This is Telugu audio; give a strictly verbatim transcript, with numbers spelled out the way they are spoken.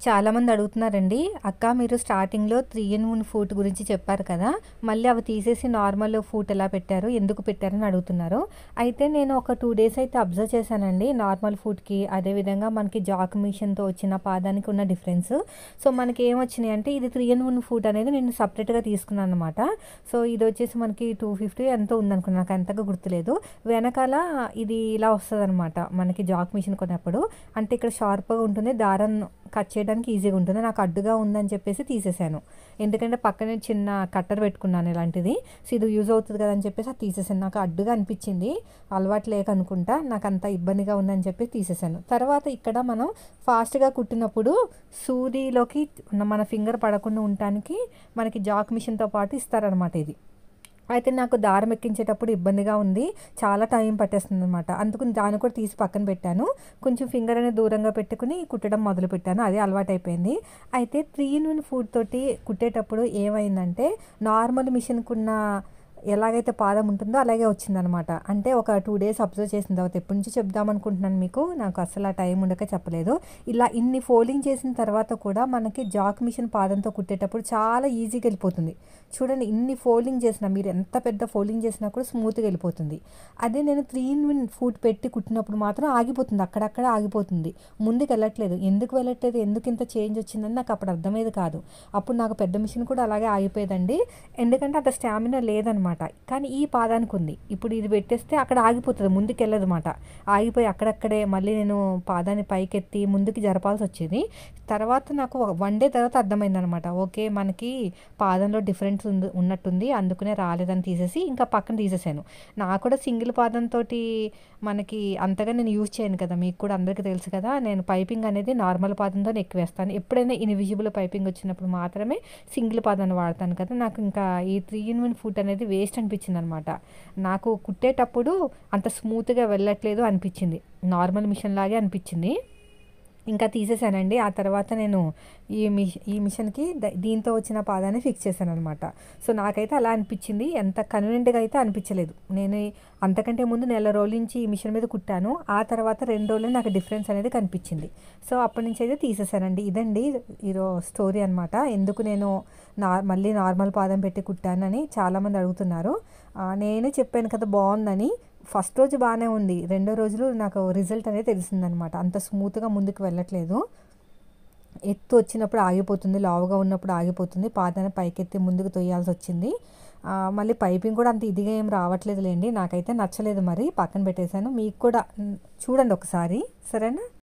చాలామంది అడుగుతున్నారండి, అక్క మీరు స్టార్టింగ్‌లో త్రీ ఇన్ వన్ ఫూట్ గురించి చెప్పారు కదా! మళ్ళీ అవి తీసేసి నార్మల్ ఫూట్ ఎలా పెట్టారు? ఎందుకు పెట్టారని అడుగుతున్నారు. అయితే నేను ఒక టూ డేస్ అయితే అబ్జర్వ్ చేశానండి. నార్మల్ ఫూట్‌కి, అదేవిధంగా మనకి జాక్ మిషన్‌తో వచ్చిన పాదానికి ఉన్న డిఫరెన్స్. సో, మనకి ఏమొచ్చినాయంటే ఇది త్రీ ఇన్ వన్ ఫూట్ అనేది నేను సెపరేట్‌గా తీసుకున్నాననమాట. సో, ఇదొచ్చేసి మనకి టూ ఫిఫ్టీ ఎంతో ఉందనుకున్నా. నాకు అంతగా గుర్తులేదు. వెనకాల ఇది ఇలా వస్తదనమాట. మనకి జాక్ మిషన్ కొన్నప్పుడు. అంటే ఇక్కడ షార్ప్‌గా ఉంటుంది. దారం కట్ చేయడానికి ఈజీగా ఉంటుంది. నాకు అడ్డుగా ఉందని చెప్పేసి తీసేసాను. ఎందుకంటే పక్కనే చిన్న కట్టర్ పెట్టుకున్నాను ఇలాంటిది. సో, ఇది యూజ్ అవుతది కదా అని చెప్పేసి అది తీసేసాను. నాకు అడ్డుగా అనిపించింది. అలవాటు లేక అనుకుంటా. నాకంత ఇబ్బందిగా ఉందని చెప్పి తీసేసాను. తర్వాత ఇక్కడ మనం ఫాస్ట్‌గా కుట్టినప్పుడు సూదిలోకి మన ఫింగర్ పడకుండా ఉండటానికి మనకి జాక్ మిషన్‌తో పాటు ఇస్తారనమాట ఇది. అయితే నాకు దారం ఎక్కించేటప్పుడు ఇబ్బందిగా ఉంది. చాలా టైం పట్టేస్తుందనమాట. అందుకని దాన్ని కూడా తీసి పక్కన పెట్టాను. కొంచెం ఫింగర్ అనేది దూరంగా పెట్టుకొని కుట్టడం మొదలుపెట్టాను. అదే అలవాటయిపోయింది. అయితే త్రీ ఇన్ వన్ ఫూట్ తోటి కుట్టేటప్పుడు ఏమైందంటే నార్మల్ మిషన్‌కున్న ఎలాగైతే పాదం ఉంటుందో అలాగే వచ్చిందనమాట. అంటే ఒక టూ డేస్ అబ్జర్వ్ చేసిన తర్వాత ఎప్పటి నుంచో చెప్దామనుకుంటున్నాను మీకు. నాకు అస్సలు ఆ టైం ఉండక చెప్పలేదు. ఇలా ఇన్ని ఫోల్డింగ్ చేసిన తర్వాత కూడా మనకి జాక్ మిషన్ పాదంతో కుట్టేటప్పుడు చాలా ఈజీగా వెళ్ళిపోతుంది. చూడండి ఇన్ని ఫోల్డింగ్ చేసినా మీరు ఎంత పెద్ద ఫోల్డింగ్ చేసినా కూడా స్మూత్‌గా వెళ్ళిపోతుంది. అదే నేను త్రీ ఇన్ వన్ ఫూట్ పెట్టి కుట్టినప్పుడు మాత్రం ఆగిపోతుంది. అక్కడక్కడ ఆగిపోతుంది. ముందుకు వెళ్ళట్లేదు. ఎందుకు వెళ్ళట్లేదు? ఎందుకు ఇంత చేంజ్ వచ్చిందని నాకు అప్పుడు అర్థమయ్యేది కాదు. అప్పుడు నాకు పెద్ద మిషన్ కూడా అలాగే ఆగిపోయేదండి. ఎందుకంటే అంత స్టామినా లేదనమాట. కానీ ఈ పాదానికి ఉంది. ఇప్పుడు ఇది పెట్టేస్తే అక్కడ ఆగిపోతది. ముందుకెళ్ళదమాట. ఆగిపోయి అక్కడక్కడే మళ్ళీ నేను పాదాన్ని పైకెత్తి ముందుకు జరపాల్సి వచ్చేది. తర్వాత నాకు వన్ డే తర్వాత అర్థమైందనమాట. ఓకే. మనకి పాదంలో డిఫరెన్స్ ఉంది ఉన్నట్టుంది. అందుకనే రాలేదని తీసేసి ఇంకా పక్కన తీసేసాను. నాకు కూడా సింగిల్ పాదంతోటి మనకి అంతగా నేను యూజ్ చేయను కదా! మీకు కూడా అందరికీ తెలుసు కదా! నేను పైపింగ్ అనేది నార్మల్ పాదంతోనే ఎక్కువ వేస్తాను. ఎప్పుడైనా ఇన్విజిబుల్ పైపింగ్ వచ్చినప్పుడు మాత్రమే సింగిల్ పాదాన్ని వాడతాను కదా! నాకు ఇంకా ఈ త్రీ ఇన్ వన్ ఫూట్ అనేది వేస్ట్ అనిపించిందనమాట. నాకు కుట్టేటప్పుడు అంత స్మూత్‌గా వెళ్ళట్లేదు అనిపించింది. నార్మల్ మిషన్ లాగే అనిపించింది. ఇంకా తీసేసానండి. ఆ తర్వాత నేను ఈ మిష్ ఈ మిషన్‌కి ద దీంతో వచ్చిన పాదాన్ని ఫిక్స్ చేశాననమాట. సో, నాకైతే అలా అనిపించింది. ఎంత కన్వీనియంట్‌గా అయితే అనిపించలేదు. నేను అంతకంటే ముందు నెల రోజుల నుంచి ఈ మిషన్ మీద కుట్టాను. ఆ తర్వాత రెండు రోజుల్లో నాకు డిఫరెన్స్ అనేది కనిపించింది. సో, అప్పటి నుంచి అయితే తీసేసానండి. ఇదండి ఈరో స్టోరీ అనమాట. ఎందుకు నేను నా మళ్ళీ నార్మల్ పాదం పెట్టి కుట్టానని చాలామంది అడుగుతున్నారు. ఆహ్, నేనే చెప్పాను కదా బావుందని. ఫస్ట్ రోజు బానే ఉంది. రెండో రోజులు నాకు రిజల్ట్ అనేది తెలిసిందనమాట. అంత స్మూత్‌గా ముందుకు వెళ్ళట్లేదు. ఎత్తు వచ్చినప్పుడు ఆగిపోతుంది. లావుగా ఉన్నప్పుడు ఆగిపోతుంది. పాదాన్ని పైకెత్తి ముందుకు తొయ్యాల్సొచ్చింది. ఆహ్, మళ్ళీ పైపింగ్ కూడా అంత ఇదిగా ఏం రావట్లేదులెండి. నాకైతే నచ్చలేదు మరి. పక్కన పెట్టేసాను. మీకు కూడా హ్మ్, చూడండి ఒకసారి. సరేనా?